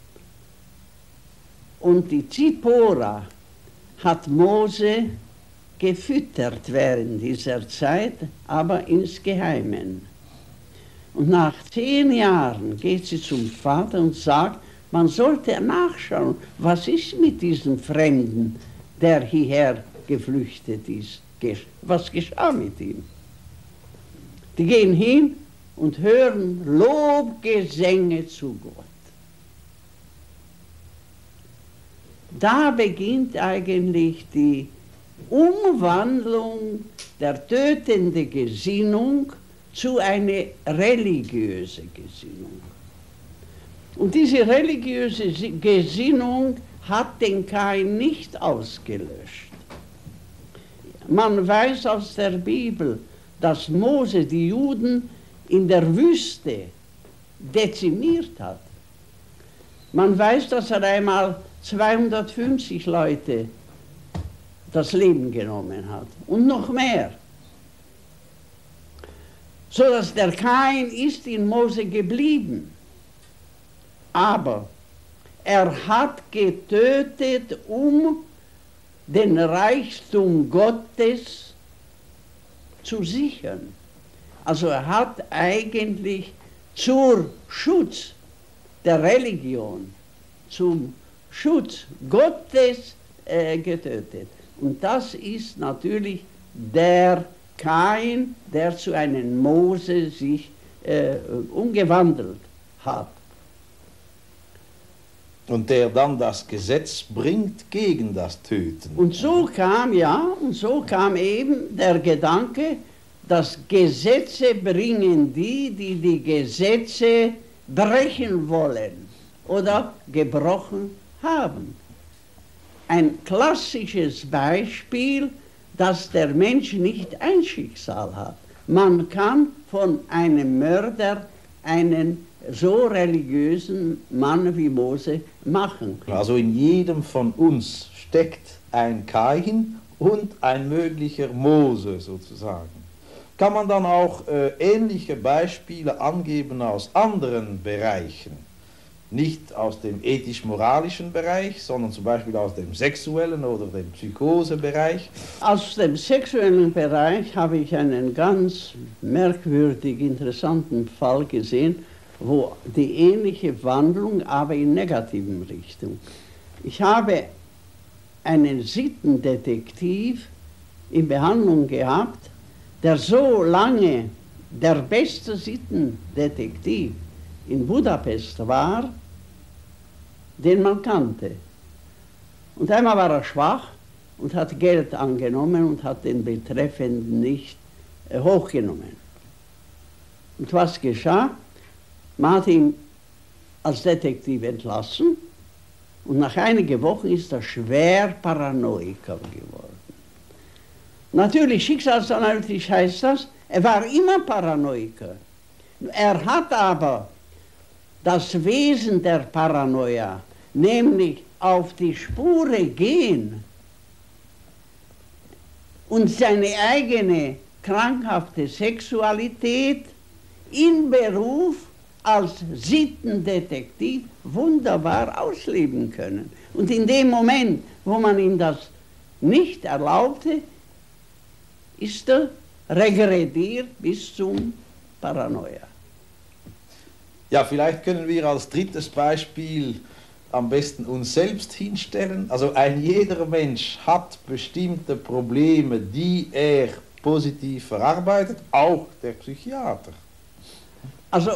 und die Zipora hat Mose gefüttert während dieser Zeit, aber insgeheimen. Und nach 10 Jahren geht sie zum Vater und sagt, man sollte nachschauen, was ist mit diesem Fremden, der hierher geflüchtet ist. Was geschah mit ihm? Die gehen hin und hören Lobgesänge zu Gott. Da beginnt eigentlich die Umwandlung der tötenden Gesinnung zu einer religiösen Gesinnung. Und diese religiöse Gesinnung hat den Kain nicht ausgelöscht. Man weiß aus der Bibel, dass Mose die Juden in der Wüste dezimiert hat. Man weiß, dass er einmal 250 Leute das Leben genommen hat und noch mehr. So dass der Kain ist in Mose geblieben. Aber er hat getötet, um den Reichtum Gottes zu sichern. Also er hat eigentlich zum Schutz der Religion, zum Schutz Gottes getötet. Und das ist natürlich der Kain, der zu einem Mose sich umgewandelt hat. Und der dann das Gesetz bringt gegen das Töten. Und so kam, kam eben der Gedanke, dass Gesetze bringen die die Gesetze brechen wollen oder gebrochen haben. Ein klassisches Beispiel, dass der Mensch nicht ein Schicksal hat. Man kann von einem Mörder einen so religiösen Mann wie Mose machen. Also in jedem von uns steckt ein Kain und ein möglicher Mose sozusagen. Kann man dann auch ähnliche Beispiele angeben aus anderen Bereichen? Nicht aus dem ethisch-moralischen Bereich, sondern zum Beispiel aus dem sexuellen oder dem Psychosebereich. Aus dem sexuellen Bereich habe ich einen ganz merkwürdig interessanten Fall gesehen, wo die ähnliche Wandlung, aber in negativen Richtung. Ich habe einen Sittendetektiv in Behandlung gehabt, der so lange der beste Sittendetektiv in Budapest war, den man kannte. Und einmal war er schwach und hat Geld angenommen und hat den Betreffenden nicht hochgenommen. Und was geschah? Man hat ihn als Detektiv entlassen und nach einigen Wochen ist er schwer Paranoiker geworden. Natürlich, schicksalsanalytisch heißt das, er war immer Paranoiker. Er hat aber das Wesen der Paranoia, nämlich auf die Spur gehen und seine eigene krankhafte Sexualität in Beruf als Sittendetektiv wunderbar ausleben können. Und in dem Moment, wo man ihm das nicht erlaubte, ist er regrediert bis zum Paranoia. Ja, vielleicht können wir als drittes Beispiel am besten uns selbst hinstellen. Also ein jeder Mensch hat bestimmte Probleme, die er positiv verarbeitet, auch der Psychiater. Also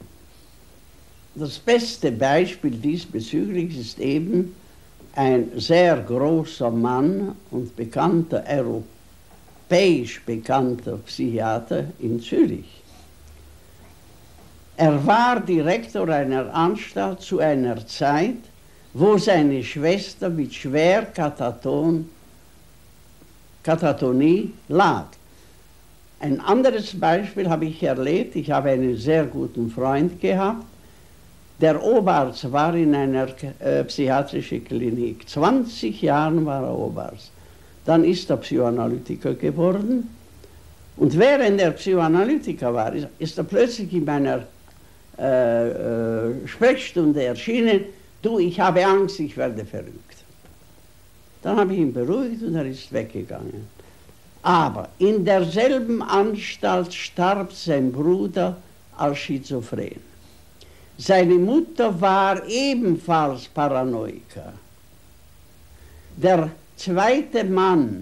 das beste Beispiel diesbezüglich ist eben ein sehr großer Mann und bekannter, europäisch bekannter Psychiater in Zürich. Er war Direktor einer Anstalt zu einer Zeit, wo seine Schwester mit schwer Katatonie lag. Ein anderes Beispiel habe ich erlebt. Ich habe einen sehr guten Freund gehabt. Der Oberarzt war in einer psychiatrischen Klinik. 20 Jahre war er Oberarzt. Dann ist er Psychoanalytiker geworden. Und während er Psychoanalytiker war, ist er plötzlich in meiner Sprechstunde erschienen: Du, ich habe Angst, ich werde verrückt. Dann habe ich ihn beruhigt und er ist weggegangen. Aber in derselben Anstalt starb sein Bruder als Schizophren. Seine Mutter war ebenfalls Paranoiker. Der zweite Mann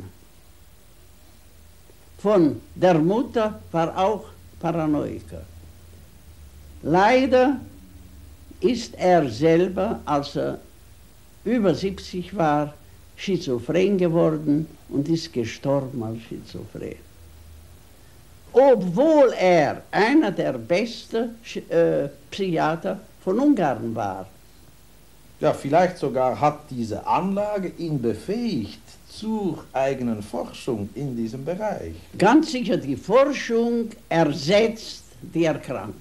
von der Mutter war auch Paranoiker. Leider ist er selber, als er über 70 war, schizophren geworden und ist gestorben als Schizophren. Obwohl er einer der besten Psychiater von Ungarn war. Ja, vielleicht sogar hat diese Anlage ihn befähigt zur eigenen Forschung in diesem Bereich. Ganz sicher, die Forschung ersetzt die Erkrankung.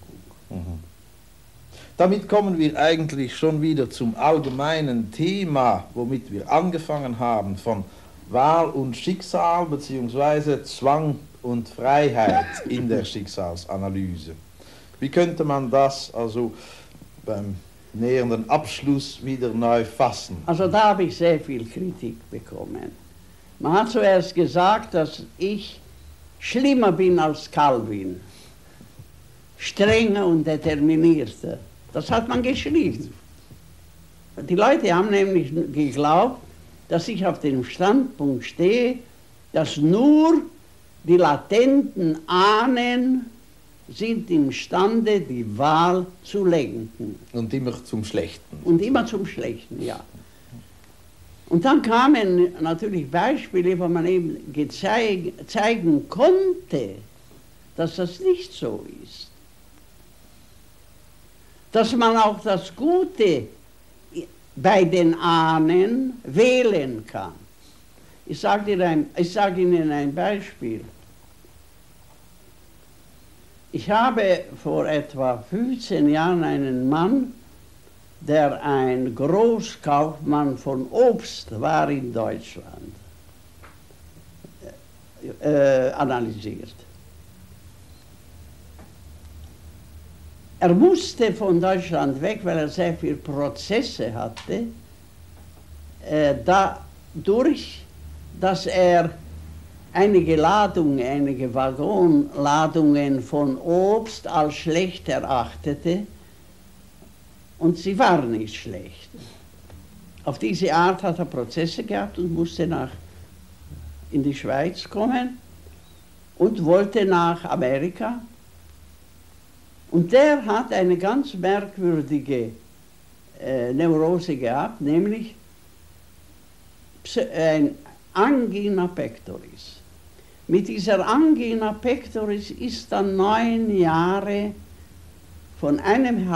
Damit kommen wir eigentlich schon wieder zum allgemeinen Thema, womit wir angefangen haben, von Wahl und Schicksal bzw. Zwang und Freiheit in der Schicksalsanalyse. Wie könnte man das also beim nähernden Abschluss wieder neu fassen? Also da habe ich sehr viel Kritik bekommen. Man hat zuerst gesagt, dass ich schlimmer bin als Calvin, strenger und determinierter. Das hat man geschrieben. Die Leute haben nämlich geglaubt, dass ich auf dem Standpunkt stehe, dass nur die latenten Ahnen sind imstande, die Wahl zu lenken. Und immer zum Schlechten. Und immer zum Schlechten, ja. Und dann kamen natürlich Beispiele, wo man eben zeigen konnte, dass das nicht so ist. Dass man auch das Gute bei den Ahnen wählen kann. Ich sage Ihnen ein Beispiel. Ich habe vor etwa 15 Jahren einen Mann, der ein Großkaufmann von Obst war in Deutschland, analysiert. Er musste von Deutschland weg, weil er sehr viele Prozesse hatte, dadurch, dass er einige Waggonladungen von Obst als schlecht erachtete, und sie waren nicht schlecht. Auf diese Art hat er Prozesse gehabt und musste in die Schweiz kommen und wollte nach Amerika. Und der hat eine ganz merkwürdige Neurose gehabt, nämlich ein Angina pectoris. Mit dieser Angina pectoris ist dann 9 Jahre von einem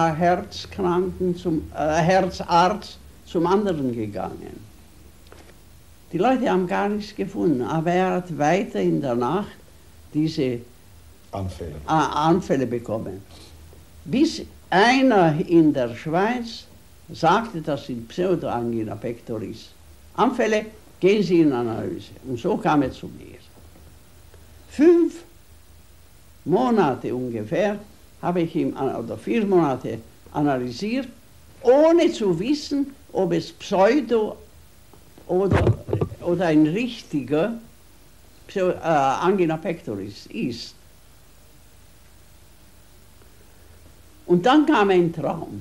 Herzarzt zum anderen gegangen. Die Leute haben gar nichts gefunden, aber er hat weiter in der Nacht diese Anfälle bekommen. Bis einer in der Schweiz sagte, das sind Pseudoangina pectoris Anfälle, gehen Sie in Analyse. Und so kam er zu mir. 5 Monate ungefähr habe ich ihm, oder 4 Monate analysiert, ohne zu wissen, ob es Pseudo oder ein richtiger Angina pectoris ist. Und dann kam ein Traum.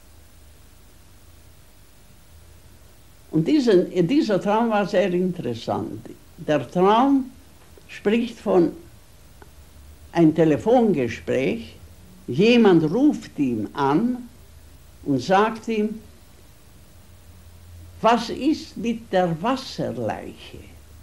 Und dieser Traum war sehr interessant. Der Traum spricht von einem Telefongespräch. Jemand ruft ihn an und sagt ihm, was ist mit der Wasserleiche?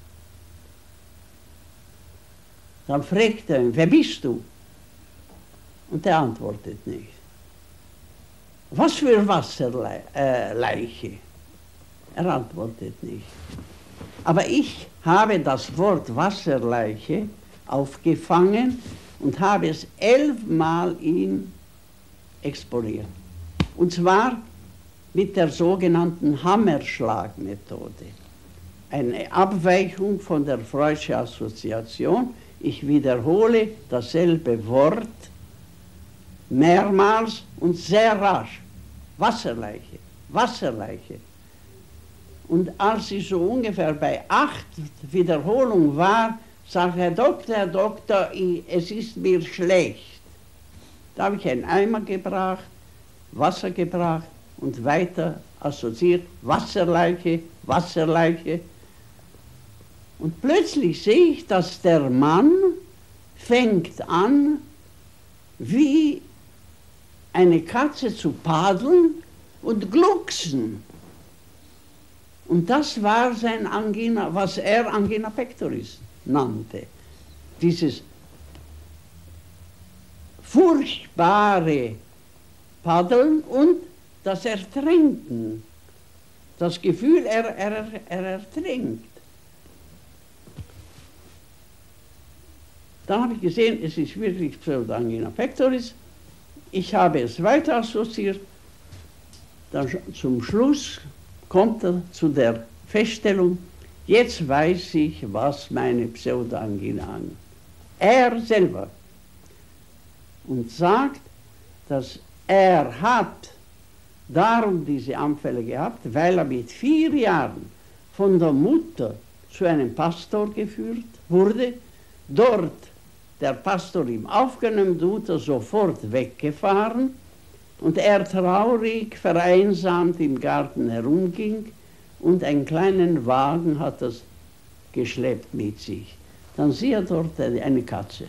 Dann fragt er ihn, wer bist du? Und er antwortet nicht. Was für Wasserleiche? Er antwortet nicht. Aber ich habe das Wort Wasserleiche aufgefangen und habe es 11 Mal ihm exponiert. Und zwar mit der sogenannten Hammerschlagmethode. Eine Abweichung von der Freudschen Assoziation. Ich wiederhole dasselbe Wort mehrmals und sehr rasch. Wasserleiche, Wasserleiche. Und als ich so ungefähr bei 8 Wiederholungen war, sagte Herr Doktor, es ist mir schlecht. Da habe ich einen Eimer gebracht, Wasser gebracht und weiter assoziiert, Wasserleiche, Wasserleiche. Und plötzlich sehe ich, dass der Mann fängt an, wie eine Katze zu paddeln und glucksen. Und das war sein Angina, was er Angina pectoris nannte. Dieses furchtbare Paddeln und das Ertrinken. Das Gefühl, er ertrinkt. Dann habe ich gesehen, es ist wirklich Pseudoangina pectoris. Ich habe es weiter assoziiert. Dann zum Schluss kommt er zu der Feststellung, jetzt weiß ich, was meine Pseudoangina angeht. Er selber. Und sagt, dass er hat darum diese Anfälle gehabt, weil er mit 4 Jahren von der Mutter zu einem Pastor geführt wurde, dort der Pastor ihm aufgenommen, die Mutter sofort weggefahren und er traurig, vereinsamt im Garten herumging und einen kleinen Wagen hat das geschleppt mit sich. Dann sieht er dort eine Katze.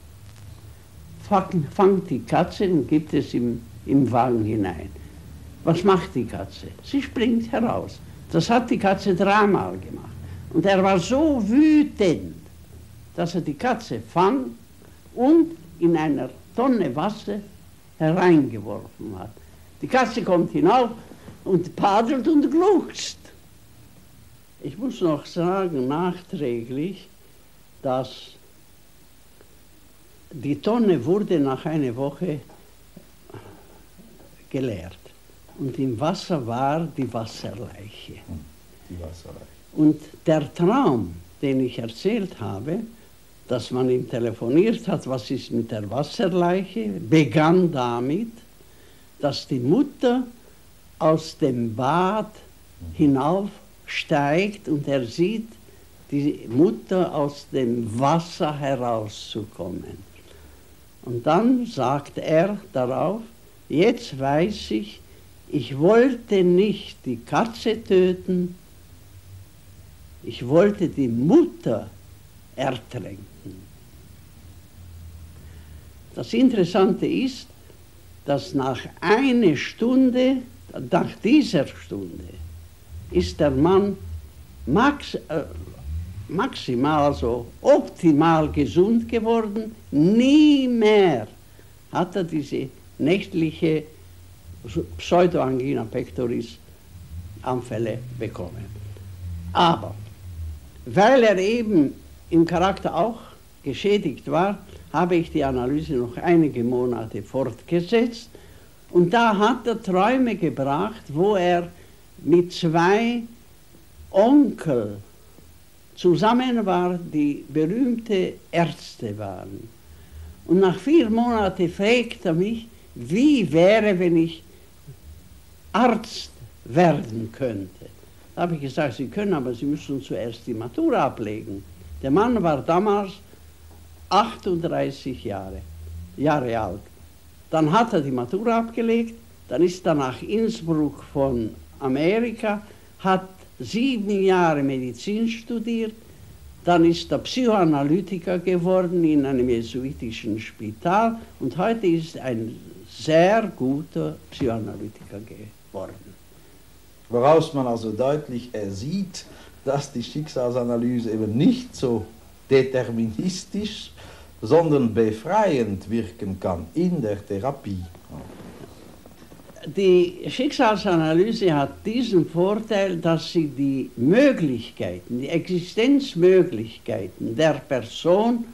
Fangt die Katze und gibt es im Wagen hinein. Was macht die Katze? Sie springt heraus. Das hat die Katze 3-mal gemacht. Und er war so wütend, dass er die Katze fang und in einer Tonne Wasser hereingeworfen hat. Die Katze kommt hinauf und paddelt und gluckst. Ich muss noch sagen, nachträglich, dass die Tonne wurde nach einer Woche geleert. Und im Wasser war die Wasserleiche. Die Wasserleiche. Und der Traum, den ich erzählt habe, dass man ihm telefoniert hat, was ist mit der Wasserleiche, begann damit, dass die Mutter aus dem Bad hinaufsteigt und er sieht die Mutter aus dem Wasser herauszukommen. Und dann sagt er darauf, jetzt weiß ich, ich wollte nicht die Katze töten, ich wollte die Mutter ertränken. Das Interessante ist, dass nach einer Stunde, nach dieser Stunde, ist der Mann maximal, also optimal gesund geworden. Nie mehr hat er diese nächtliche Pseudoangina pectoris Anfälle bekommen. Aber weil er eben im Charakter auch geschädigt war, habe ich die Analyse noch einige Monate fortgesetzt und da hat er Träume gebracht, wo er mit 2 Onkeln zusammen war, die berühmte Ärzte waren. Und nach 4 Monaten fragt er mich, wie wäre, wenn ich Arzt werden könnte. Da habe ich gesagt, Sie können, aber Sie müssen zuerst die Matura ablegen. Der Mann war damals 38 Jahre alt. Dann hat er die Matura abgelegt, dann ist er nach Innsbruck von Amerika, hat 7 Jahre Medizin studiert, dann ist er Psychoanalytiker geworden in einem jesuitischen Spital und heute ist ein sehr guter Psychoanalytiker geworden. Woraus man also deutlich sieht, dass die Schicksalsanalyse eben nicht so deterministisch, sondern befreiend wirken kann in der Therapie. Die Schicksalsanalyse hat diesen Vorteil, dass sie die Möglichkeiten, die Existenzmöglichkeiten der Person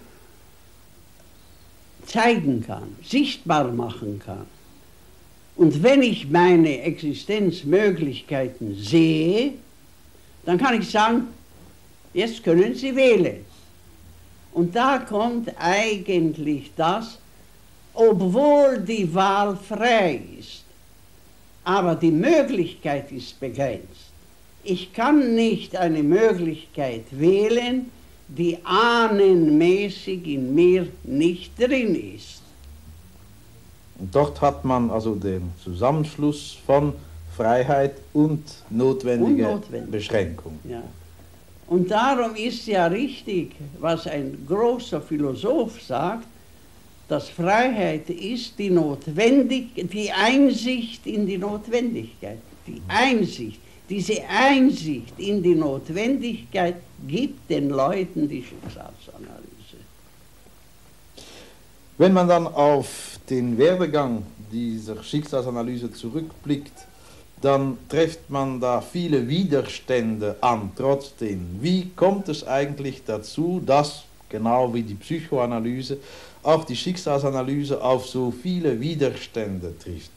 zeigen kann, sichtbar machen kann. Und wenn ich meine Existenzmöglichkeiten sehe, dann kann ich sagen, jetzt können Sie wählen. Und da kommt eigentlich das, obwohl die Wahl frei ist, aber die Möglichkeit ist begrenzt. Ich kann nicht eine Möglichkeit wählen, die ahnenmäßig in mir nicht drin ist. Und dort hat man also den Zusammenschluss von Freiheit und notwendiger Beschränkung. Ja. Und darum ist ja richtig, was ein großer Philosoph sagt, dass Freiheit ist die Einsicht in die Notwendigkeit. Die Einsicht, diese Einsicht in die Notwendigkeit gibt den Leuten die Schicksalsanalyse. Wenn man dann auf den Werdegang dieser Schicksalsanalyse zurückblickt, dann trifft man da viele Widerstände an trotzdem. Wie kommt es eigentlich dazu, dass, genau wie die Psychoanalyse, auch die Schicksalsanalyse auf so viele Widerstände trifft?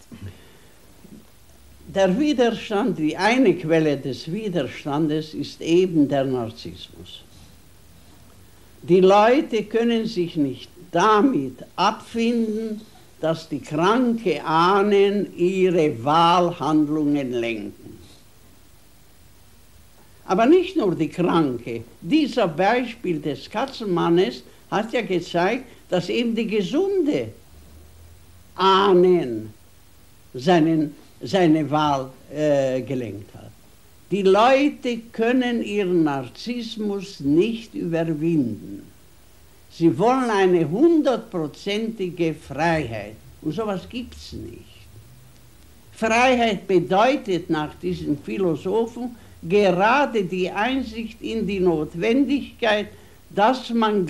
Der Widerstand, die eine Quelle des Widerstandes ist eben der Narzissmus. Die Leute können sich nicht damit abfinden, dass die kranke Ahnen ihre Wahlhandlungen lenken. Aber nicht nur die Kranke. Dieser Beispiel des Katzenmannes hat ja gezeigt, dass eben die gesunde Ahnen seine Wahl gelenkt hat. Die Leute können ihren Narzissmus nicht überwinden. Sie wollen eine 100%ige Freiheit. Und sowas gibt es nicht. Freiheit bedeutet nach diesen Philosophen gerade die Einsicht in die Notwendigkeit, dass man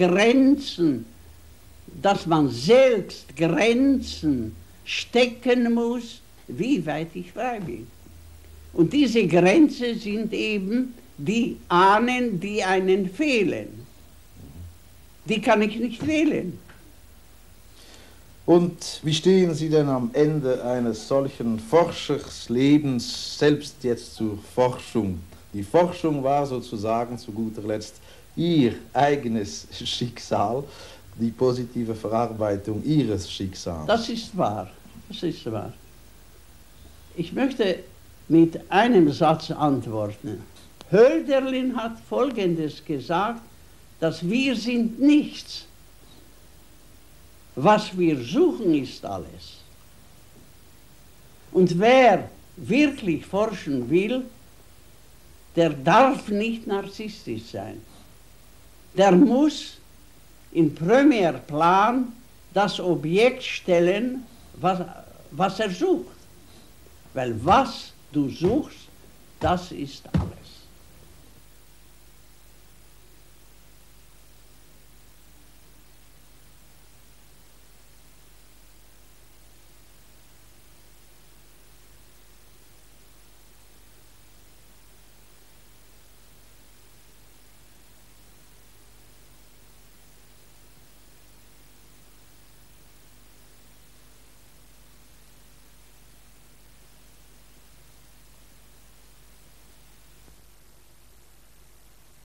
selbst Grenzen stecken muss, wie weit ich frei bin. Und diese Grenzen sind eben die Ahnen, die einen fehlen. Die kann ich nicht wählen. Und wie stehen Sie denn am Ende eines solchen Forscherslebens selbst jetzt zur Forschung? Die Forschung war sozusagen zu guter Letzt Ihr eigenes Schicksal, die positive Verarbeitung Ihres Schicksals. Das ist wahr, das ist wahr. Ich möchte mit einem Satz antworten. Hölderlin hat Folgendes gesagt, dass wir sind nichts. Was wir suchen, ist alles. Und wer wirklich forschen will, der darf nicht narzisstisch sein. Der muss in Primärplan das Objekt stellen, was er sucht. Weil was du suchst, das ist alles.